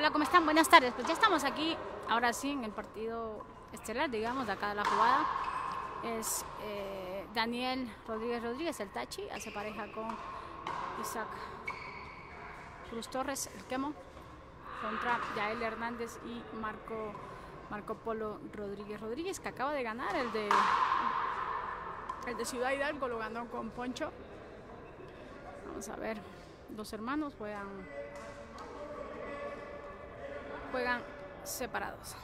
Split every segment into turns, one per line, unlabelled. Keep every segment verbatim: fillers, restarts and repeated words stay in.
Hola, ¿cómo están? Buenas tardes. Pues ya estamos aquí, ahora sí, en el partido estelar, digamos, de acá de la jugada. Es eh, Daniel Rodríguez Rodríguez, el Tachi, hace pareja con Isaac Cruz Torres, el Quemo, contra Yael Hernández y Marco, Marco Polo Rodríguez Rodríguez, que acaba de ganar el de, el de Ciudad Hidalgo, lo ganó con Poncho. Vamos a ver, dos hermanos juegan, juegan separados.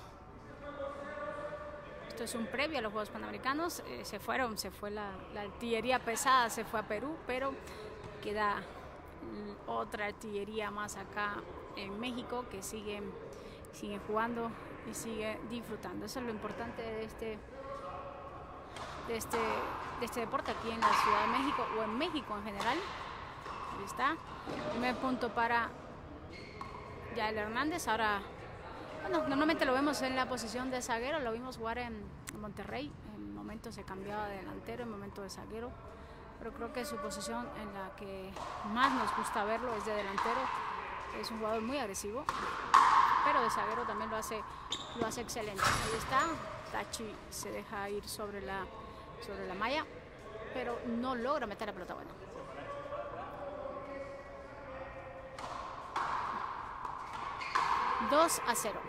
Esto es un previo a los Juegos Panamericanos. Eh, se fueron, se fue la, la artillería pesada, se fue a Perú, pero queda otra artillería más acá en México que sigue, sigue jugando y sigue disfrutando. Eso es lo importante de este, de este, de este deporte aquí en la Ciudad de México o en México en general. Ahí está. Primer punto para Yael Hernández. Ahora, bueno, normalmente lo vemos en la posición de zaguero, lo vimos jugar en Monterrey. En momentos se cambiaba de delantero, en momentos de zaguero. Pero creo que su posición en la que más nos gusta verlo es de delantero. Es un jugador muy agresivo, pero de zaguero también lo hace, lo hace excelente. Ahí está, Tachi se deja ir sobre la, sobre la malla, pero no logra meter la pelota buena. dos a cero.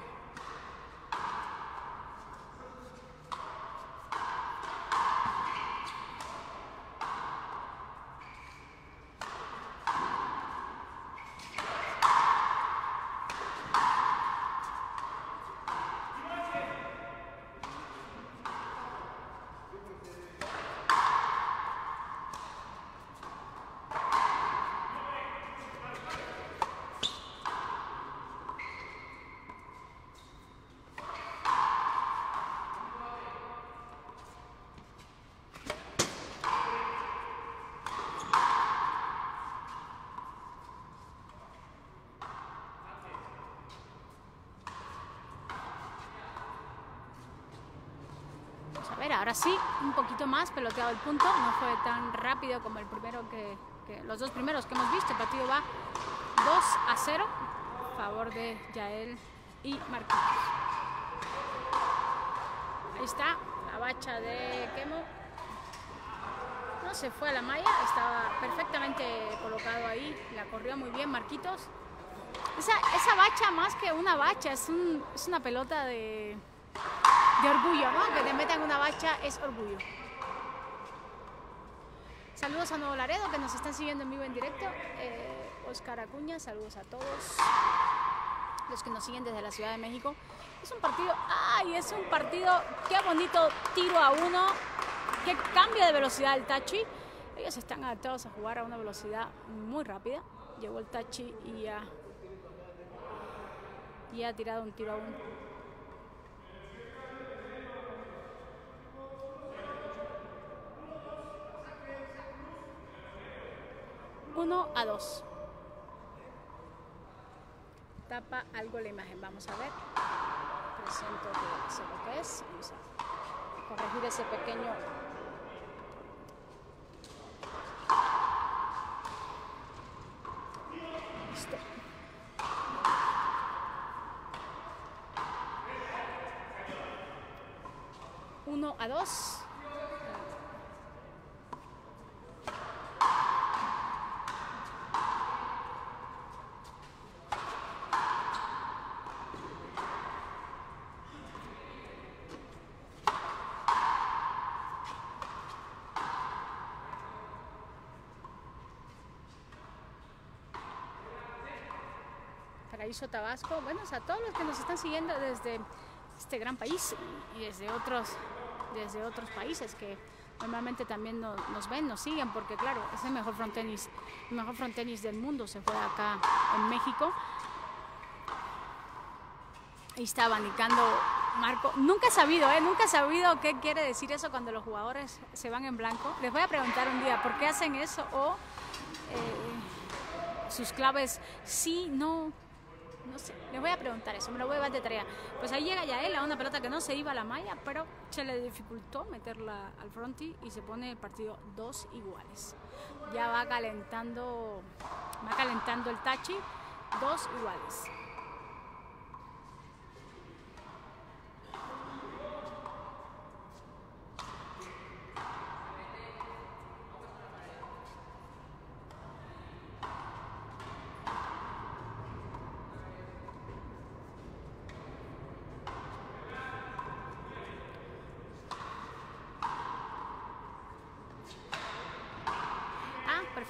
A ver, ahora sí, un poquito más peloteado el punto, no fue tan rápido como el primero que, que los dos primeros que hemos visto. El partido va dos a cero a favor de Yael y Marquitos. Ahí está la bacha de Quemo. No se fue a la malla, estaba perfectamente colocado ahí, la corrió muy bien Marquitos. Esa, esa bacha, más que una bacha, es, un, es una pelota de... de orgullo, ¿no? Que te metan una bacha es orgullo. Saludos a Nuevo Laredo, que nos están siguiendo en vivo en directo. Eh, Oscar Acuña, saludos a todos los que nos siguen desde la Ciudad de México. Es un partido, ¡ay! Es un partido, qué bonito tiro a uno, qué cambio de velocidad el Tachi. Ellos están adaptados a jugar a una velocidad muy rápida. Llegó el Tachi y ya, y ha tirado un tiro a uno. uno a dos. Tapa algo la imagen. Vamos a ver. Presento que sé lo que es. Vamos a corregir ese pequeño. Listo. uno a dos. Paraíso Tabasco, bueno, a todos los que nos están siguiendo desde este gran país y desde otros, desde otros países que normalmente también nos, nos ven, nos siguen, porque claro, es el mejor frontenis, el mejor frontenis del mundo, se juega acá en México. Ahí está abanicando Marco. Nunca he sabido, ¿eh? Nunca he sabido qué quiere decir eso cuando los jugadores se van en blanco. Les voy a preguntar un día por qué hacen eso o eh, sus claves sí, no. No sé, les voy a preguntar eso, me lo voy a dar de tarea. Pues ahí llega Yael a una pelota que no se iba a la malla, pero se le dificultó meterla al fronti y se pone el partido dos iguales. Ya va calentando, va calentando el Tachi, dos iguales.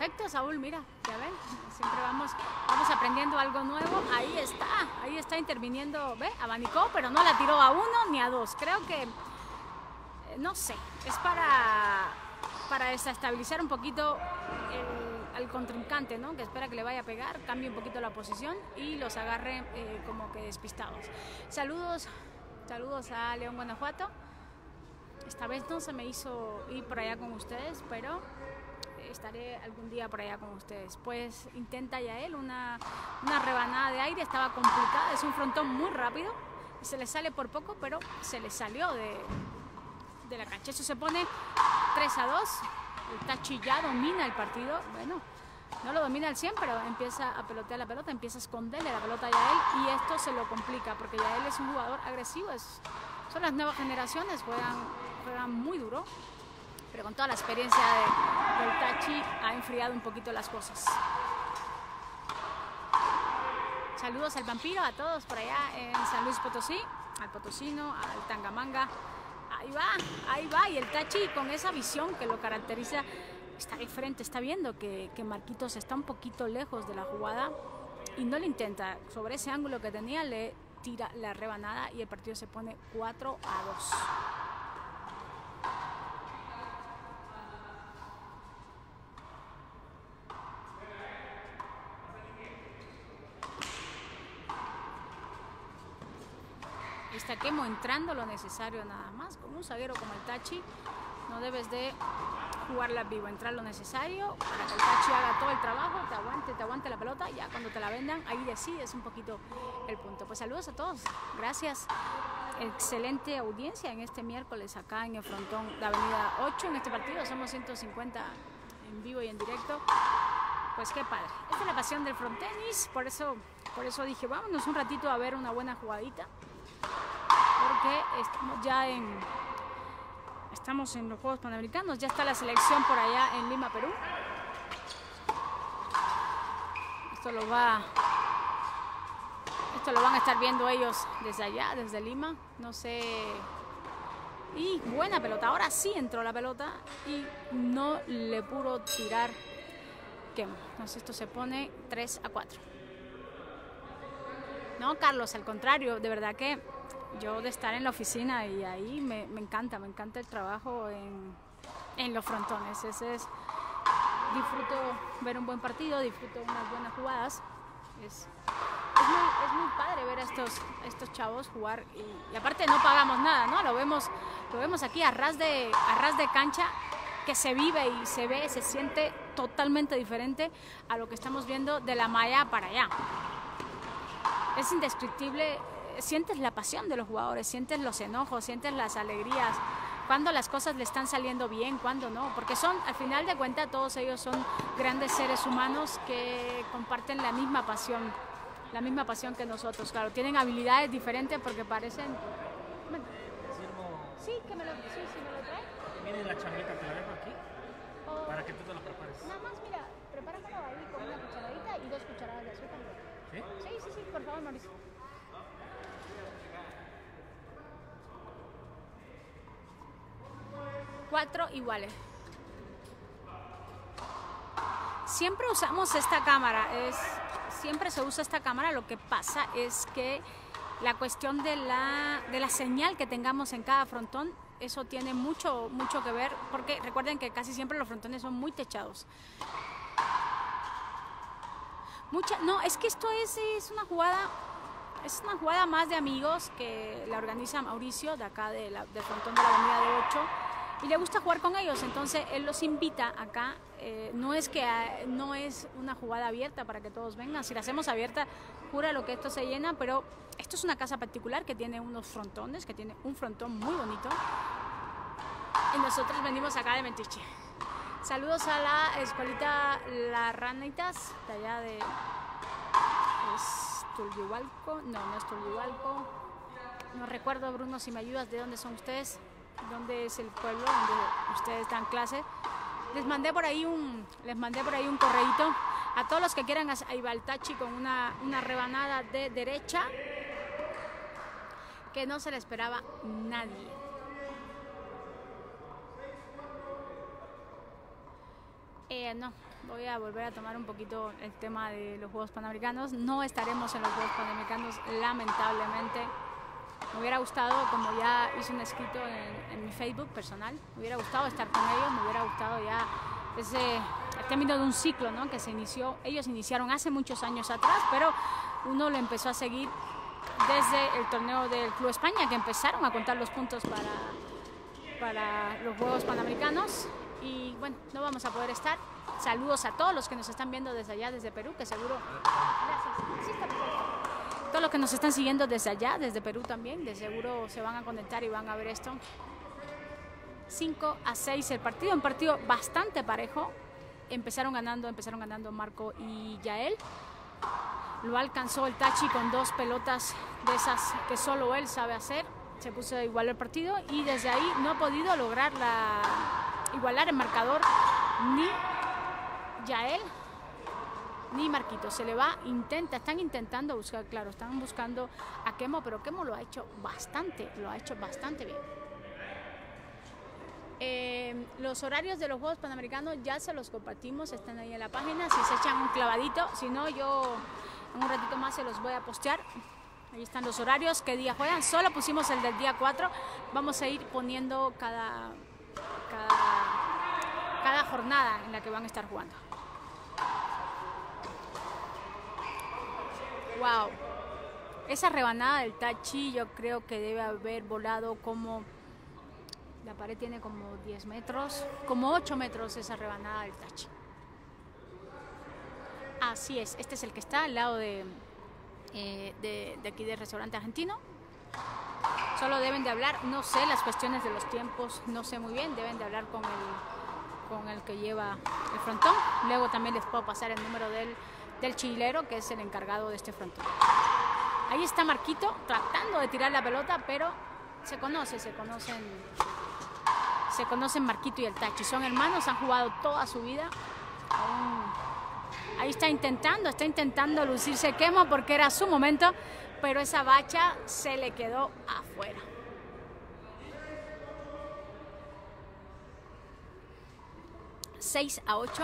Perfecto, Saúl, mira, ya ven, siempre vamos, vamos aprendiendo algo nuevo. Ahí está, ahí está interviniendo, ve, abanicó, pero no la tiró a uno ni a dos. Creo que, eh, no sé, es para, para desestabilizar un poquito el, al contrincante, ¿no? Que espera que le vaya a pegar, cambie un poquito la posición y los agarre eh, como que despistados. Saludos, saludos a León, Guanajuato. Esta vez no se me hizo ir por allá con ustedes, pero estaré algún día por allá con ustedes. Pues intenta Yael una, una rebanada de aire, estaba complicada, es un frontón muy rápido, se le sale por poco, pero se le salió de, de la cancha. Eso se pone tres a dos, el Tachi ya domina el partido, bueno, no lo domina al cien, pero empieza a pelotear la pelota, empieza a esconderle la pelota a Yael y esto se lo complica, porque Yael es un jugador agresivo, es, son las nuevas generaciones, juegan, juegan muy duro, pero con toda la experiencia de, del Tachi ha enfriado un poquito las cosas. Saludos al vampiro, a todos por allá en San Luis Potosí, al potosino, al tangamanga. Ahí va, ahí va, y el Tachi con esa visión que lo caracteriza, está de frente, está viendo que, que Marquitos está un poquito lejos de la jugada y no le intenta, sobre ese ángulo que tenía, le tira la rebanada y el partido se pone cuatro a dos. Estaquemo entrando lo necesario nada más. Con un zaguero como el Tachi no debes de jugarla vivo, entrar lo necesario para que el Tachi haga todo el trabajo, te aguante, te aguante la pelota, ya cuando te la vendan ahí decides un poquito el punto. Pues saludos a todos, gracias, excelente audiencia en este miércoles acá en el frontón de Avenida ocho. En este partido somos ciento cincuenta en vivo y en directo. Pues qué padre, esta es la pasión del frontenis, por eso, por eso dije vámonos un ratito a ver una buena jugadita, porque estamos ya en estamos en los Juegos Panamericanos, ya está la selección por allá en Lima, Perú. Esto lo va esto lo van a estar viendo ellos desde allá, desde Lima, no sé. Y buena pelota, ahora sí entró la pelota y no le pudo tirar Quemo. Entonces esto se pone tres a cuatro. No, Carlos, al contrario, de verdad que yo de estar en la oficina y ahí me, me encanta, me encanta el trabajo en, en los frontones. Ese es, disfruto ver un buen partido, disfruto unas buenas jugadas. Es, es, muy, es muy padre ver a estos, a estos chavos jugar y, y aparte no pagamos nada, ¿no? Lo vemos, lo vemos aquí a ras de, a ras de cancha, que se vive y se ve, se siente totalmente diferente a lo que estamos viendo de la malla para allá. Es indescriptible. Sientes la pasión de los jugadores, sientes los enojos, sientes las alegrías, cuando las cosas le están saliendo bien, cuando no, porque son, al final de cuentas, todos ellos son grandes seres humanos que comparten la misma pasión, la misma pasión que nosotros. Claro, tienen habilidades diferentes porque parecen... Bueno, sí, que me lo, sí, sí, me lo trae.
Viene la chamita, te la dejo aquí, oh, para que tú te lo prepares.
Nada más, mira, prepáramelo ahí con una cucharadita y dos cucharadas de azúcar.
¿Sí?
Sí, sí, sí, por favor, Mauricio. Cuatro iguales. Siempre usamos esta cámara, es, siempre se usa esta cámara, lo que pasa es que la cuestión de la, de la señal que tengamos en cada frontón, eso tiene mucho, mucho que ver, porque recuerden que casi siempre los frontones son muy techados. Mucha, no, es que esto es, es una jugada, es una jugada más de amigos que la organiza Mauricio, de acá de la, del frontón de la Avenida de ocho. Y le gusta jugar con ellos, entonces él los invita acá. Eh, no es que eh, no es una jugada abierta para que todos vengan. Si la hacemos abierta, jura lo que esto se llena, pero esto es una casa particular que tiene unos frontones, que tiene un frontón muy bonito. Y nosotros venimos acá de Mentiche. Saludos a la escuelita Las Ranitas, de allá de es Tulyihualco. No, no es Tulyihualco. No recuerdo, Bruno, si me ayudas, ¿de dónde son ustedes? ¿Dónde es el pueblo donde ustedes dan clase? Les mandé por ahí un, les mandé por ahí un correíto a todos los que quieran. Ahí va el Tachi con una, una rebanada de derecha que no se le esperaba nadie. Eh, no, voy a volver a tomar un poquito el tema de los Juegos Panamericanos. No estaremos en los Juegos Panamericanos, lamentablemente. Me hubiera gustado, como ya hice un escrito en, en mi Facebook personal, me hubiera gustado estar con ellos, me hubiera gustado ya ese el término de un ciclo, ¿no? Que se inició, ellos iniciaron hace muchos años atrás, pero uno lo empezó a seguir desde el torneo del Club España, que empezaron a contar los puntos para, para los Juegos Panamericanos. Y bueno, no vamos a poder estar. Saludos a todos los que nos están viendo desde allá, desde Perú, que seguro... Gracias. Sí, está perfecto. Todos los que nos están siguiendo desde allá, desde Perú también, de seguro se van a conectar y van a ver esto. cinco a seis el partido, un partido bastante parejo. Empezaron ganando, empezaron ganando Marco y Yael. Lo alcanzó el Tachi con dos pelotas de esas que solo él sabe hacer. Se puso igual el partido y desde ahí no ha podido lograr la, igualar el marcador ni Yael ni Marquito. Se le va, intenta, están intentando buscar, claro, están buscando a Kemo, pero Kemo lo ha hecho bastante, lo ha hecho bastante bien. Eh, los horarios de los Juegos Panamericanos ya se los compartimos, están ahí en la página, si se echan un clavadito, si no yo en un ratito más se los voy a postear. Ahí están los horarios, qué día juegan, solo pusimos el del día cuatro, vamos a ir poniendo cada, cada, cada jornada en la que van a estar jugando. Wow, esa rebanada del Tachi yo creo que debe haber volado como, la pared tiene como diez metros, como ocho metros esa rebanada del Tachi. Así es, este es el que está al lado de, eh, de, de aquí del restaurante argentino. Solo deben de hablar, no sé las cuestiones de los tiempos, no sé muy bien, deben de hablar con el, con el que lleva el frontón. Luego también les puedo pasar el número del... del chilero, que es el encargado de este frontón. Ahí está Marquito tratando de tirar la pelota, pero se conoce, se conocen, se conocen Marquito y el Tachi. Son hermanos, han jugado toda su vida. Ahí está intentando, está intentando lucirse Kemo porque era su momento, pero esa bacha se le quedó afuera. seis a ocho.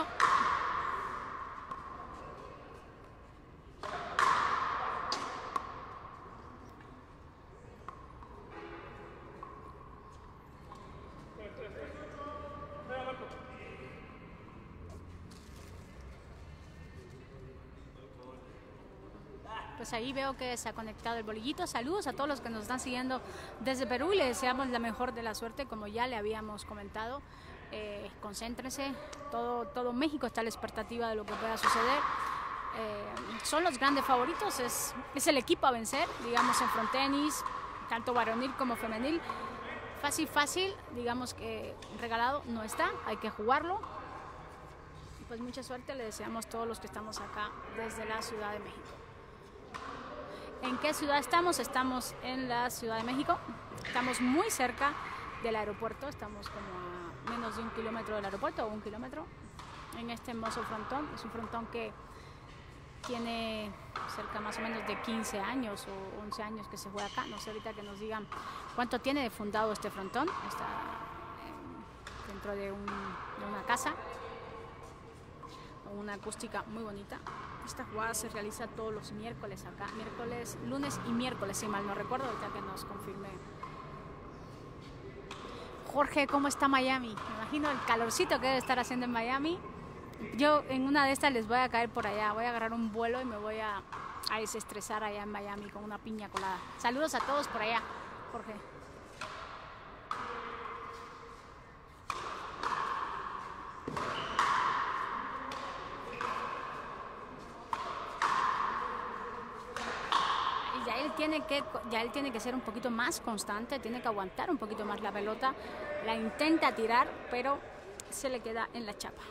Pues ahí veo que se ha conectado el bolillito. Saludos a todos los que nos están siguiendo desde Perú y les deseamos la mejor de la suerte, como ya le habíamos comentado. Eh, concéntrense, todo, todo México está a la expectativa de lo que pueda suceder. Eh, son los grandes favoritos, es, es el equipo a vencer, digamos, en frontenis, tanto varonil como femenil. Fácil, fácil, digamos que regalado no está, hay que jugarlo. Pues mucha suerte le deseamos a todos los que estamos acá desde la Ciudad de México. ¿En qué ciudad estamos? Estamos en la Ciudad de México, estamos muy cerca del aeropuerto, estamos como a menos de un kilómetro del aeropuerto o un kilómetro en este hermoso frontón. Es un frontón que tiene cerca más o menos de quince años o once años que se juega acá. No sé ahorita que nos digan cuánto tiene de fundado este frontón. Está eh, dentro de, un, de una casa, una acústica muy bonita. Esta jugada se realiza todos los miércoles acá, miércoles, lunes y miércoles, si mal no recuerdo, ahorita que nos confirme. Jorge, ¿cómo está Miami? Me imagino el calorcito que debe estar haciendo en Miami. Yo en una de estas les voy a caer por allá, voy a agarrar un vuelo y me voy a, a desestresar allá en Miami con una piña colada. Saludos a todos por allá, Jorge. Ya él tiene que, ya él tiene que ser un poquito más constante, tiene que aguantar un poquito más la pelota, la intenta tirar, pero se le queda en la chapa.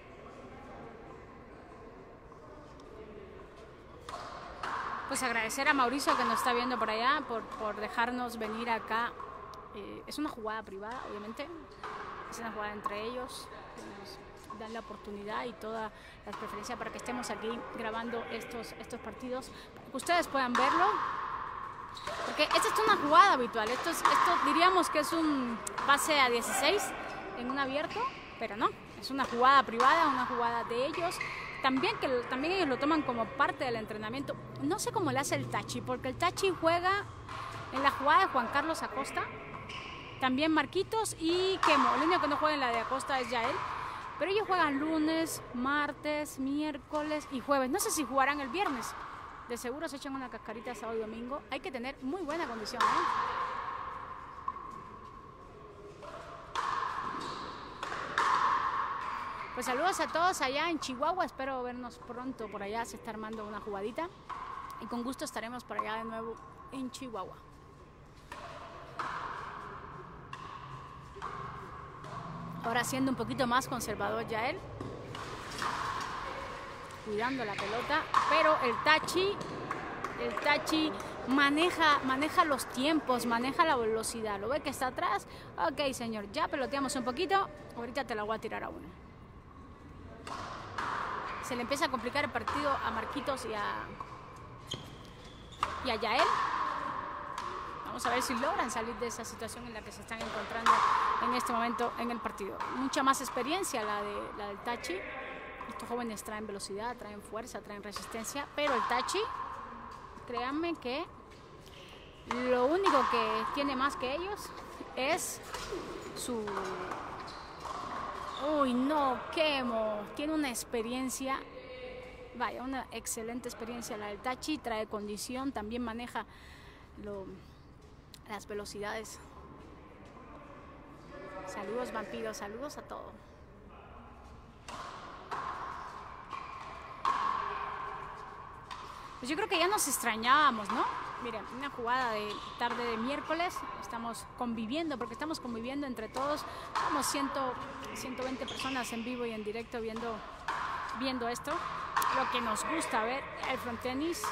Pues agradecer a Mauricio que nos está viendo por allá, por, por dejarnos venir acá. Eh, es una jugada privada, obviamente, es una jugada entre ellos, nos dan la oportunidad y toda la preferencia para que estemos aquí grabando estos, estos partidos, para que ustedes puedan verlo, porque esta es una jugada habitual, esto, es, esto diríamos que es un pase a dieciséis en un abierto, pero no, es una jugada privada, una jugada de ellos. También, que también ellos lo toman como parte del entrenamiento. No sé cómo le hace el Tachi, porque el Tachi juega en la jugada de Juan Carlos Acosta, también Marquitos y Quemo. El único que no juega en la de Acosta es Yael. Pero ellos juegan lunes, martes, miércoles y jueves. No sé si jugarán el viernes. De seguro se echan una cascarita sábado y domingo. Hay que tener muy buena condición, ¿eh? Pues saludos a todos allá en Chihuahua, espero vernos pronto por allá, se está armando una jugadita y con gusto estaremos por allá de nuevo en Chihuahua. Ahora siendo un poquito más conservador Yael, cuidando la pelota, pero el Tachi, el Tachi maneja, maneja los tiempos, maneja la velocidad, lo ve que está atrás, ok señor, ya peloteamos un poquito, ahorita te la voy a tirar a uno. Se le empieza a complicar el partido a Marquitos y a, y a Yael. Vamos a ver si logran salir de esa situación en la que se están encontrando en este momento en el partido. Mucha más experiencia la, de, la del Tachi. Estos jóvenes traen velocidad, traen fuerza, traen resistencia, pero el Tachi, créanme que lo único que tiene más que ellos es su... Uy, no, Quemo, tiene una experiencia, vaya, una excelente experiencia la del Tachi, trae condición, también maneja lo, las velocidades. Saludos vampiros, saludos a todos. Pues yo creo que ya nos extrañábamos, ¿no? Miren, una jugada de tarde de miércoles, estamos conviviendo, porque estamos conviviendo entre todos, como ciento, ciento veinte personas en vivo y en directo viendo, viendo esto, lo que nos gusta ver, el frontenis.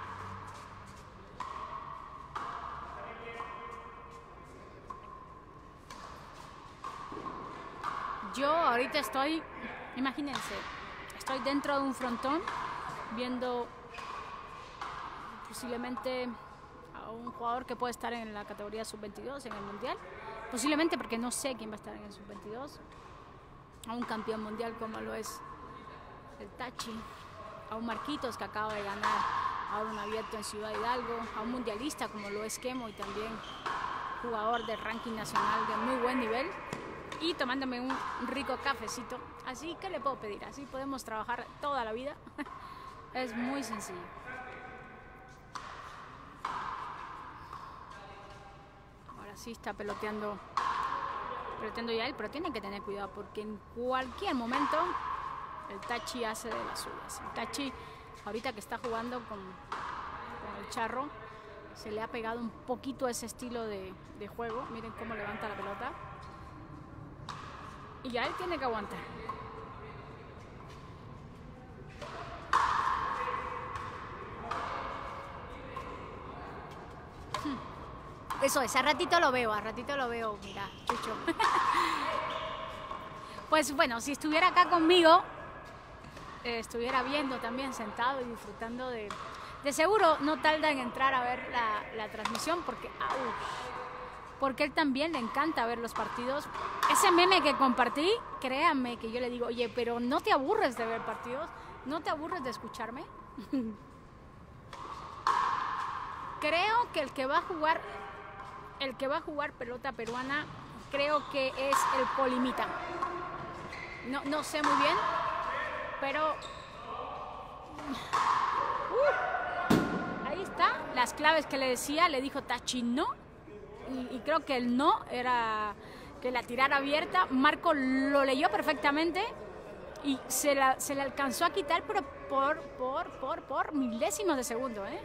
Yo ahorita estoy, imagínense, estoy dentro de un frontón viendo posiblemente a un jugador que puede estar en la categoría sub veintidós en el mundial, posiblemente porque no sé quién va a estar en el sub veintidós, a un campeón mundial como lo es el Tachi, a un Marquitos que acaba de ganar ahora un abierto en Ciudad Hidalgo, a un mundialista como lo es Quemo y también jugador de ranking nacional de muy buen nivel, y tomándome un rico cafecito. Así que le puedo pedir, así podemos trabajar toda la vida. Es muy sencillo. Ahora sí está peloteando, peloteando ya él, pero tienen que tener cuidado porque en cualquier momento el Tachi hace de las suyas. El Tachi, ahorita que está jugando con, con el Charro, se le ha pegado un poquito ese estilo de, de juego. Miren cómo levanta la pelota. Y ya él tiene que aguantar. Eso es, a ratito lo veo, a ratito lo veo, mira, Chucho. Pues bueno, si estuviera acá conmigo, eh, estuviera viendo también sentado y disfrutando de... De seguro no tarda en entrar a ver la, la transmisión porque... ¡Auch! Porque él también le encanta ver los partidos. Ese meme que compartí, créanme que yo le digo, oye, pero no te aburres de ver partidos, no te aburres de escucharme. Creo que el que va a jugar, el que va a jugar pelota peruana, creo que es el Polimita. No, no sé muy bien, pero uh, ahí está, las claves que le decía, le dijo Tachi no. Y, y creo que el no era que la tirara abierta. Marco lo leyó perfectamente y se, la, se le alcanzó a quitar, pero por, por, por, por milésimos de segundo, ¿eh?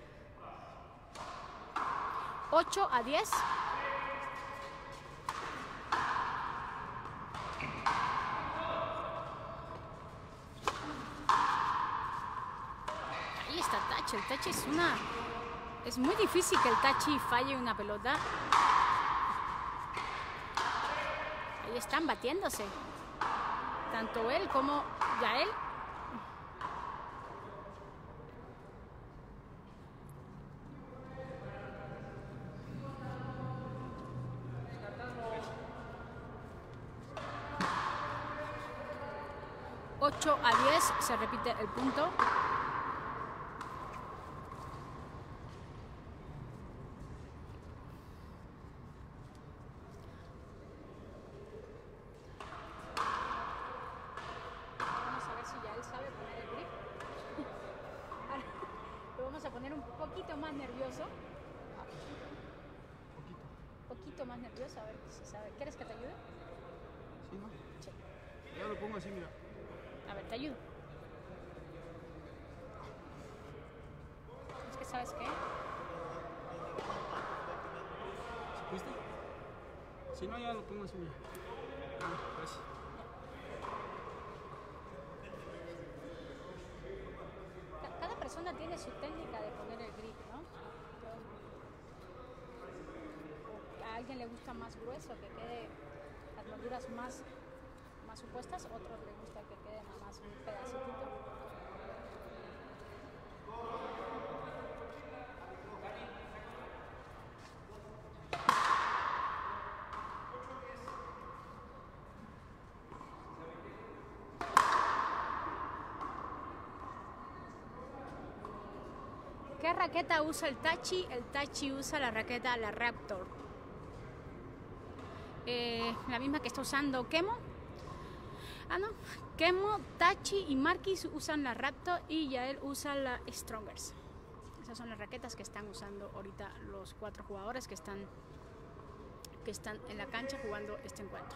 ocho a diez. Ahí está Tachi. El Tachi es una... Es muy difícil que el Tachi falle una pelota. Ahí están batiéndose. Tanto él como Yael. ocho a diez, se repite el punto. Vamos a ver si ya él sabe poner el grip. Ahora lo vamos a poner un poquito más nervioso. Un poquito más nervioso, a ver si sabe. ¿Quieres que te ayude?
Sí, ¿no?
Sí.
Ya lo pongo así, mira.
A ver, te ayudo. Es que, ¿sabes qué?
¿Viste? Si no, ya lo pongo así, mira. Ah, gracias.
Ca- Cada persona tiene su técnica de poner el grip, ¿no? A alguien le gusta más grueso, que quede las molduras más, más supuestas, otros le gusta que quede nada más un pedacito. ¿Qué raqueta usa el Tachi? El Tachi usa la raqueta, la Raptor. Eh, la misma que está usando Kemo. Ah, no. Kemo, Tachi y Marquis usan la Raptor y Yael usa la Strongers. Esas son las raquetas que están usando ahorita los cuatro jugadores que están, que están en la cancha jugando este encuentro.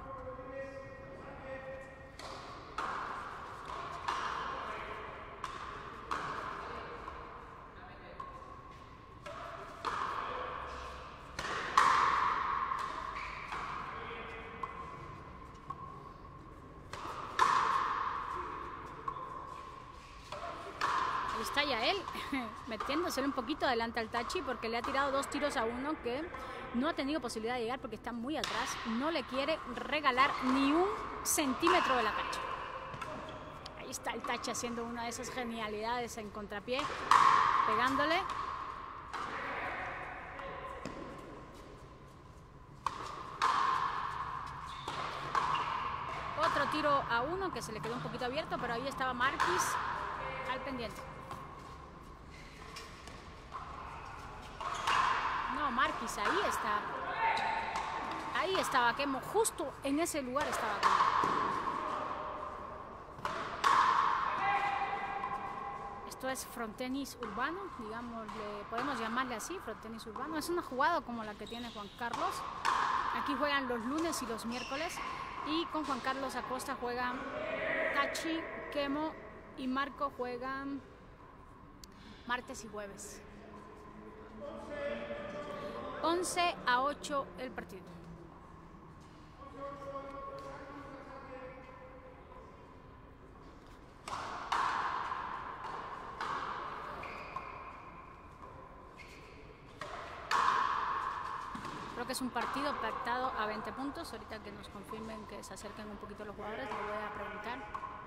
Ahí está Yael metiéndosele un poquito adelante al Tachi porque le ha tirado dos tiros a uno que no ha tenido posibilidad de llegar porque está muy atrás. No le quiere regalar ni un centímetro de la cancha. Ahí está el Tachi haciendo una de esas genialidades en contrapié, pegándole. Otro tiro a uno que se le quedó un poquito abierto, pero ahí estaba Marquis al pendiente. No, Marquis, ahí está. Ahí estaba Kemo, justo en ese lugar estaba Kemo. Esto es frontenis urbano, digamos, le podemos llamarle así, frontenis urbano. Es una jugada como la que tiene Juan Carlos. Aquí juegan los lunes y los miércoles. Y con Juan Carlos Acosta juegan Tachi, Kemo y Marco juegan martes y jueves. once a ocho el partido. Creo que es un partido pactado a veinte puntos. Ahorita que nos confirmen, que se acerquen un poquito los jugadores, le voy a preguntar.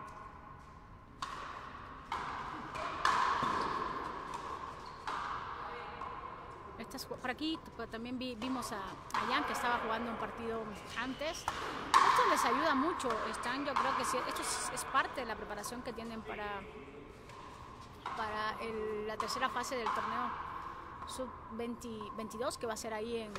Estas, por aquí también vi, vimos a, a Jan, que estaba jugando un partido antes. Esto les ayuda mucho. Están, yo creo que sí, esto es, es parte de la preparación que tienen para, para el, la tercera fase del torneo sub veintidós, que va a ser ahí en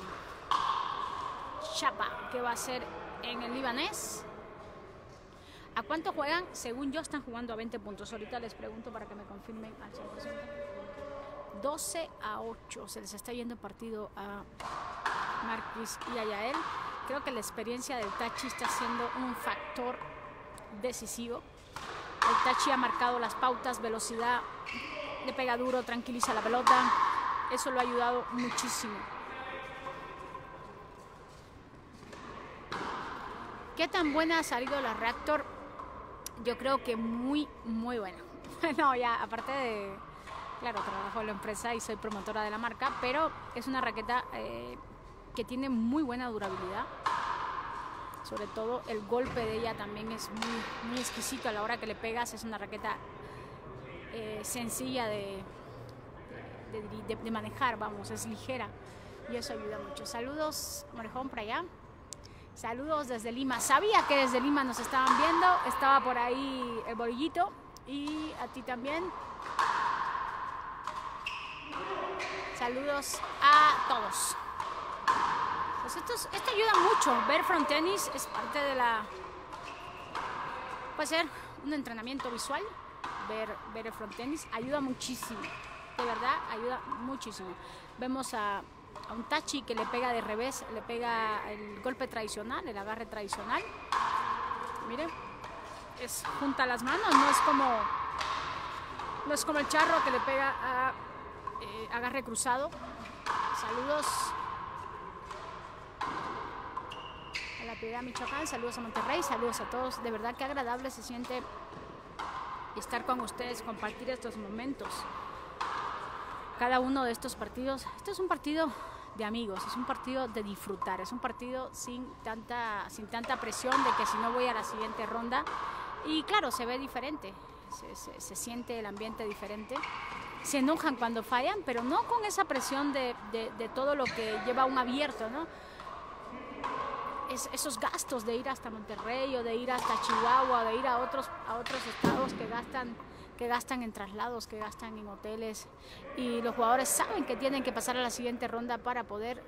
Chapa, que va a ser en el libanés. ¿A cuánto juegan? Según yo, están jugando a veinte puntos. Ahorita les pregunto para que me confirmen al cien por ciento. doce a ocho, se les está yendo el partido a Marquis y a Yael. Creo que la experiencia del Tachi está siendo un factor decisivo. El Tachi ha marcado las pautas, velocidad, le pega duro, tranquiliza la pelota. Eso lo ha ayudado muchísimo. ¿Qué tan buena ha salido la Raptor? Yo creo que muy, muy buena. No, ya, aparte de... Claro, trabajo en la empresa y soy promotora de la marca, pero es una raqueta eh, que tiene muy buena durabilidad. Sobre todo el golpe de ella también es muy, muy exquisito a la hora que le pegas. Es una raqueta eh, sencilla de, de, de, de manejar, vamos, es ligera y eso ayuda mucho. Saludos, Marejón, por allá. Saludos desde Lima. Sabía que desde Lima nos estaban viendo. Estaba por ahí el Borillito. Y a ti también. Saludos a todos. Pues esto, es, esto ayuda mucho. Ver frontenis es parte de la... Puede ser un entrenamiento visual. Ver, ver el frontenis ayuda muchísimo. De verdad, ayuda muchísimo. Vemos a, a un tachi que le pega de revés, le pega el golpe tradicional, el agarre tradicional. Miren, es junta las manos, no es como, no es como el charro que le pega a eh, agarre cruzado. Saludos a la Piedad Michoacán, saludos a Monterrey, saludos a todos. De verdad que agradable se siente estar con ustedes, compartir estos momentos. Cada uno de estos partidos, esto es un partido de amigos, es un partido de disfrutar, es un partido sin tanta, sin tanta presión de que si no voy a la siguiente ronda. Y claro, se ve diferente, se, se, se siente el ambiente diferente. Se enojan cuando fallan, pero no con esa presión de, de, de todo lo que lleva un abierto, ¿no? Es, esos gastos de ir hasta Monterrey o de ir hasta Chihuahua, de ir a otros, a otros estados que gastan... que gastan en traslados, que gastan en hoteles, y los jugadores saben que tienen que pasar a la siguiente ronda para poder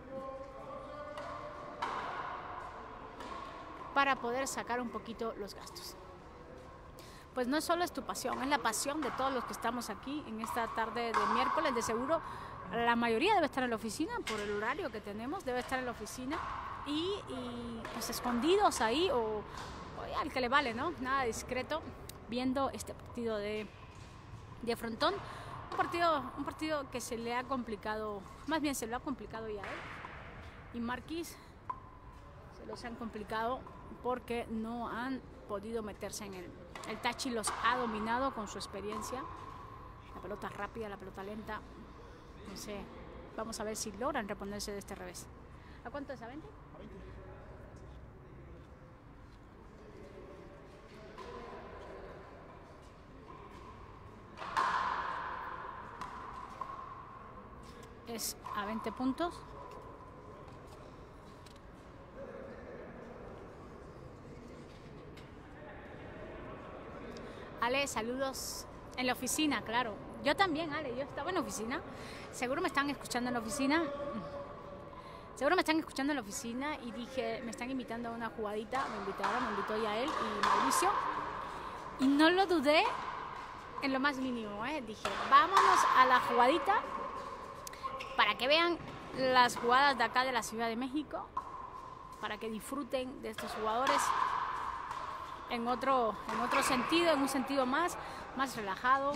para poder sacar un poquito los gastos. Pues no solo es tu pasión, es la pasión de todos los que estamos aquí en esta tarde de miércoles. De seguro la mayoría debe estar en la oficina por el horario que tenemos, debe estar en la oficina y, y pues escondidos ahí o, o al que le vale, ¿no? Nada discreto, viendo este partido de de frontón, un partido, un partido que se le ha complicado, más bien se lo ha complicado ya él y Marquis se los han complicado porque no han podido meterse en el, el tachi los ha dominado con su experiencia, la pelota rápida, la pelota lenta, no sé, vamos a ver si logran reponerse de este revés. ¿A cuánto es? ¿A veinte? Es a veinte puntos. Ale, saludos en la oficina, claro. Yo también, Ale, yo estaba en la oficina. Seguro me están escuchando en la oficina. Seguro me están escuchando en la oficina y dije, me están invitando a una jugadita. Me invitaron, me invitó Yael y Mauricio. Y no lo dudé en lo más mínimo, ¿eh? Dije, vámonos a la jugadita para que vean las jugadas de acá de la Ciudad de México, para que disfruten de estos jugadores en otro, en otro sentido, en un sentido más, más relajado.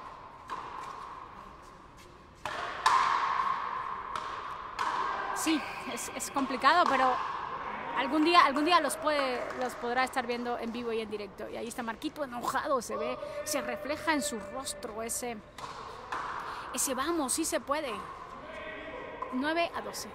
Sí, es, es complicado, pero algún día, algún día los, puede, los podrá estar viendo en vivo y en directo. Y ahí está Marquito enojado, se ve, se refleja en su rostro ese, ese vamos, sí se puede. nueve a doce.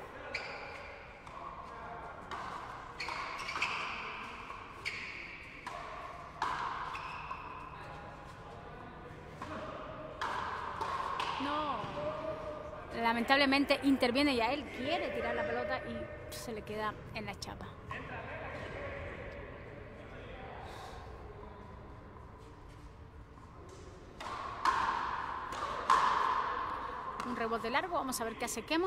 No. Lamentablemente interviene ya él, quiere tirar la pelota y se le queda en la chapa. Un rebote largo, vamos a ver qué hace Kemo.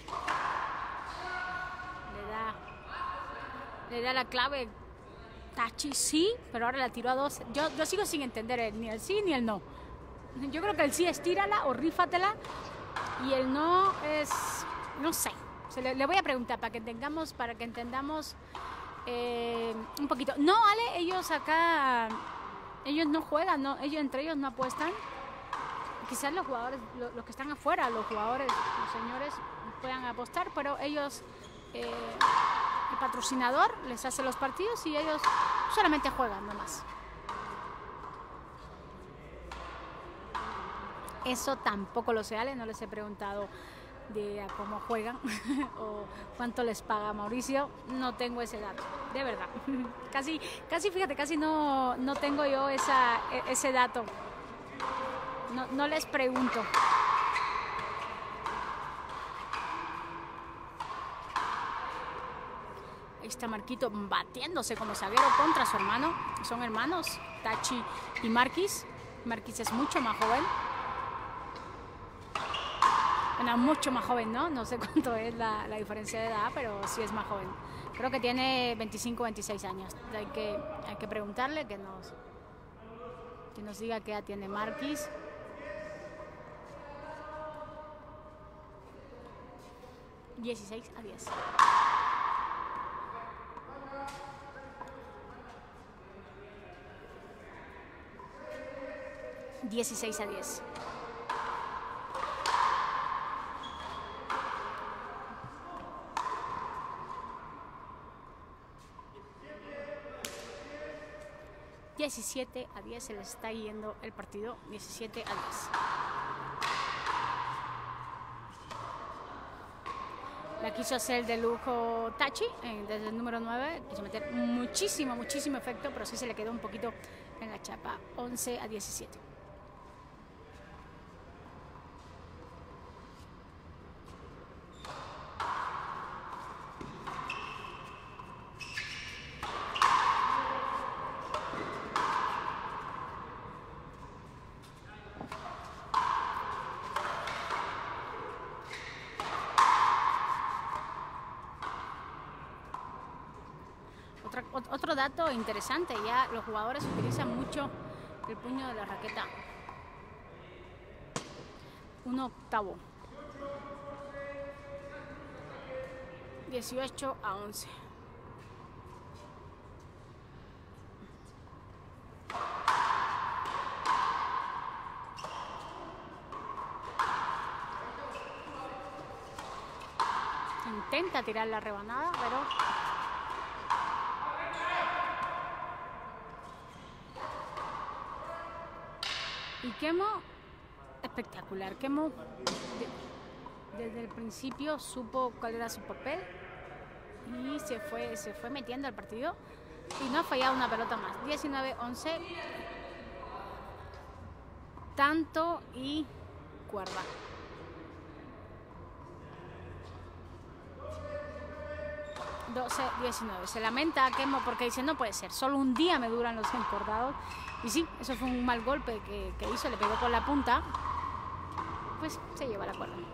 Le da, le da la clave Tachi, sí, pero ahora la tiró a dos. Yo, yo sigo sin entender el, ni el sí ni el no. Yo creo que el sí es tírala o rífatela y el no es, no sé. Se le, le voy a preguntar para que tengamos, para que entendamos eh, un poquito. No, Ale, ellos acá, ellos no juegan, no, ellos entre ellos no apuestan. Quizás los jugadores, los, los que están afuera, los jugadores, los señores puedan apostar, pero ellos, eh, el patrocinador les hace los partidos y ellos solamente juegan nomás. Eso tampoco lo sé, Ale, no les he preguntado de a cómo juegan o cuánto les paga Mauricio, no tengo ese dato, de verdad. Casi, casi fíjate, casi no, no tengo yo esa, ese dato. No, no les pregunto. Ahí está Marquito batiéndose como zaguero contra su hermano. Son hermanos, Tachi y Marquis. Marquis es mucho más joven. Bueno, mucho más joven, ¿no? No sé cuánto es la, la diferencia de edad, pero sí es más joven. Creo que tiene veinticinco o veintiséis años. Hay que, hay que preguntarle que nos, que nos diga qué edad tiene Marquis. dieciséis a diez. dieciséis a diez. diecisiete a diez, se le está yendo el partido. diecisiete a diez. La quiso hacer de lujo Tachi eh, desde el número nueve. Quiso meter muchísimo, muchísimo efecto, pero sí se le quedó un poquito en la chapa. once a diecisiete. Otro dato interesante, ya los jugadores utilizan mucho el puño de la raqueta. Un octavo. dieciocho a once. Intenta tirar la rebanada, pero y Kemo, espectacular. Kemo de, desde el principio supo cuál era su papel y se fue, se fue metiendo al partido y no ha fallado una pelota más. diecinueve a once. Tanto y cuerda. doce a diecinueve. Se lamenta a Kemo porque dice, no puede ser, solo un día me duran los encordados. Y sí, eso fue un mal golpe que, que hizo, le pegó con la punta. Pues se lleva la cuerda.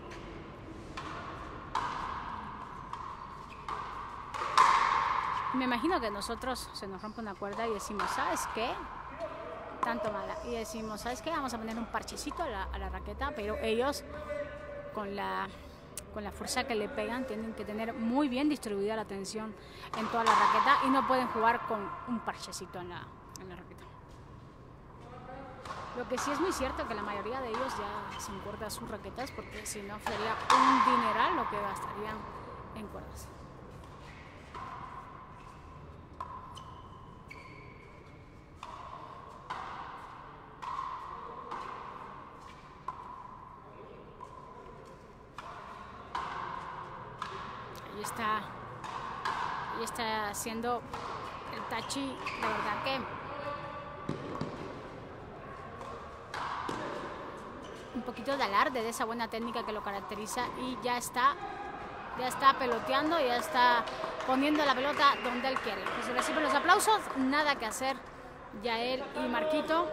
Me imagino que nosotros se nos rompe una cuerda y decimos, ¿sabes qué? Tanto mala. Y decimos, ¿sabes qué? Vamos a poner un parchecito a la, a la raqueta, pero ellos con la... con la fuerza que le pegan, tienen que tener muy bien distribuida la tensión en toda la raqueta y no pueden jugar con un parchecito en la, en la raqueta. Lo que sí es muy cierto que la mayoría de ellos ya se encuerdan sus raquetas porque si no sería un dineral lo que gastarían en cuerdas. Ahí está, ahí está haciendo el Tachi, de verdad que un poquito de alarde de esa buena técnica que lo caracteriza y ya está, ya está peloteando, ya está poniendo la pelota donde él quiere. Pues se reciben los aplausos, nada que hacer, Yael y Marquito.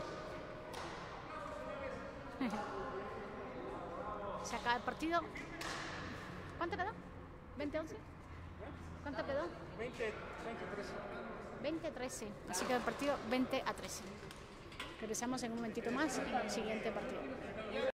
Se acaba el partido. ¿Cuánto quedó? ¿veinte a once? ¿Cuánto quedó?
veinte a trece.
veinte a trece. Así quedó el partido veinte a trece. Regresamos en un momentito más en el siguiente partido.